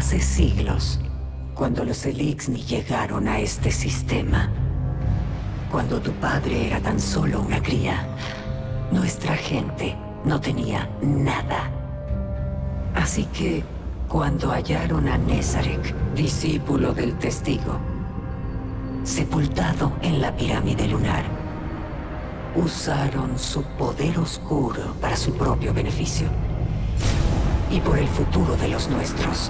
Hace siglos, cuando los Eliksni llegaron a este sistema, cuando tu padre era tan solo una cría, nuestra gente no tenía nada. Así que, cuando hallaron a Nezarec, discípulo del Testigo, sepultado en la pirámide lunar, usaron su poder oscuro para su propio beneficio y por el futuro de los nuestros.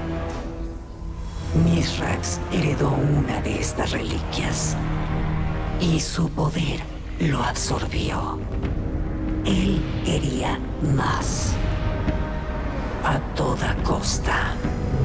Mithrax heredó una de estas reliquias y su poder lo absorbió. Él quería más, a toda costa.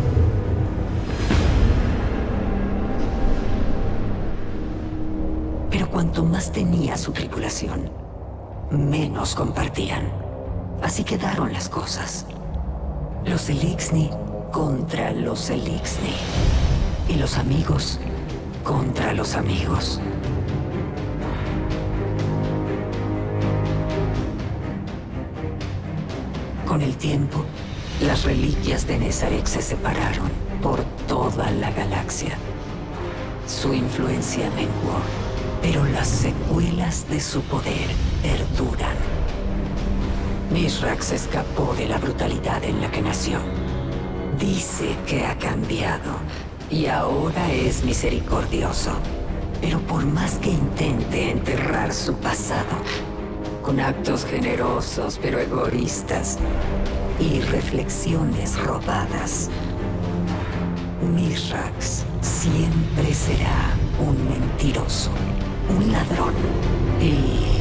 Pero cuanto más tenía su tripulación, menos compartían. Así quedaron las cosas. Los Eliksni contra los Eliksni. Y los amigos contra los amigos. Con el tiempo, las reliquias de Nezarec se separaron por toda la galaxia. Su influencia menguó, pero las secuelas de su poder perduran. Mithrax escapó de la brutalidad en la que nació. Dice que ha cambiado y ahora es misericordioso. Pero por más que intente enterrar su pasado, con actos generosos pero egoístas y reflexiones robadas, Mithrax siempre será un mentiroso, un ladrón y